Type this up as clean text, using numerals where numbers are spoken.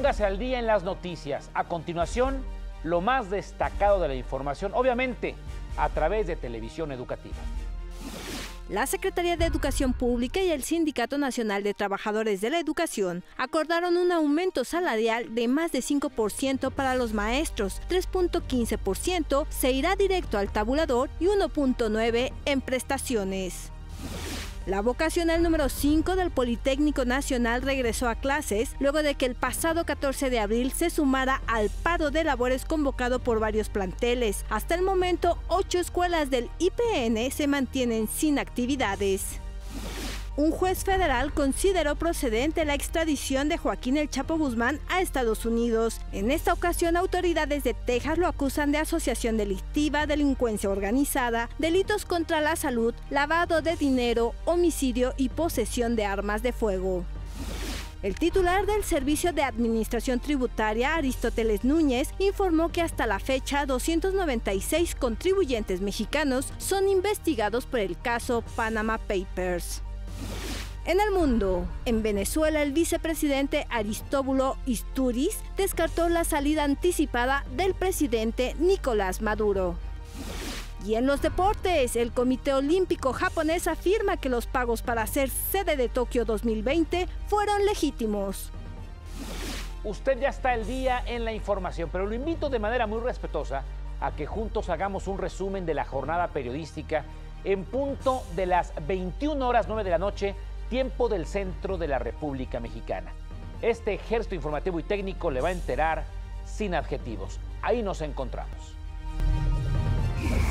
Póngase al día en las noticias. A continuación, lo más destacado de la información, obviamente, a través de Televisión Educativa. La Secretaría de Educación Pública y el Sindicato Nacional de Trabajadores de la Educación acordaron un aumento salarial de más de 5% para los maestros, 3.15% se irá directo al tabulador y 1.9% en prestaciones. La vocacional número 5 del Politécnico Nacional regresó a clases luego de que el pasado 14 de abril se sumara al paro de labores convocado por varios planteles. Hasta el momento, 8 escuelas del IPN se mantienen sin actividades. Un juez federal consideró procedente la extradición de Joaquín El Chapo Guzmán a Estados Unidos. En esta ocasión, autoridades de Texas lo acusan de asociación delictiva, delincuencia organizada, delitos contra la salud, lavado de dinero, homicidio y posesión de armas de fuego. El titular del Servicio de Administración Tributaria, Aristóteles Núñez, informó que hasta la fecha 296 contribuyentes mexicanos son investigados por el caso Panama Papers. En el mundo, en Venezuela, el vicepresidente Aristóbulo Istúriz descartó la salida anticipada del presidente Nicolás Maduro. Y en los deportes, el Comité Olímpico japonés afirma que los pagos para ser sede de Tokio 2020 fueron legítimos. Usted ya está al día en la información, pero lo invito de manera muy respetuosa a que juntos hagamos un resumen de la jornada periodística en punto de las 21:09 de la noche, tiempo del centro de la República Mexicana. Este ejército informativo y técnico le va a enterar sin adjetivos. Ahí nos encontramos.